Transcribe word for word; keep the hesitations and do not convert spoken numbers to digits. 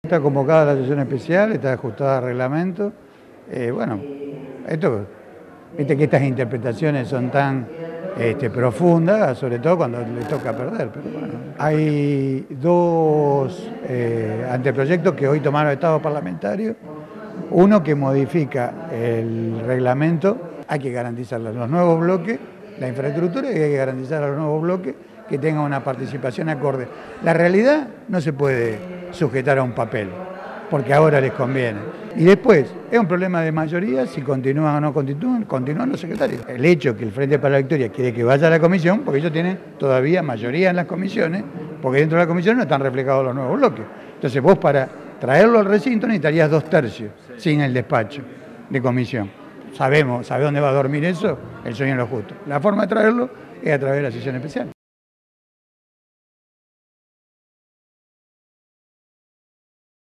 Está convocada la sesión especial, está ajustada al reglamento. Eh, bueno, esto, viste que estas interpretaciones son tan este, profundas, sobre todo cuando le toca perder. Pero bueno, hay dos eh, anteproyectos que hoy tomaron estado parlamentario. Uno que modifica el reglamento, hay que garantizar a los nuevos bloques, la infraestructura, y hay que garantizar a los nuevos bloques que tengan una participación acorde. La realidad no se puede sujetar a un papel, porque ahora les conviene. Y después, es un problema de mayoría si continúan o no continúan, continúan los secretarios. El hecho que el Frente para la Victoria quiere que vaya a la comisión, porque ellos tienen todavía mayoría en las comisiones, porque dentro de la comisión no están reflejados los nuevos bloques. Entonces vos para traerlo al recinto necesitarías dos tercios, sin el despacho de comisión. Sabemos, ¿sabe dónde va a dormir eso? El sueño de lo justo. La forma de traerlo es a través de la sesión especial.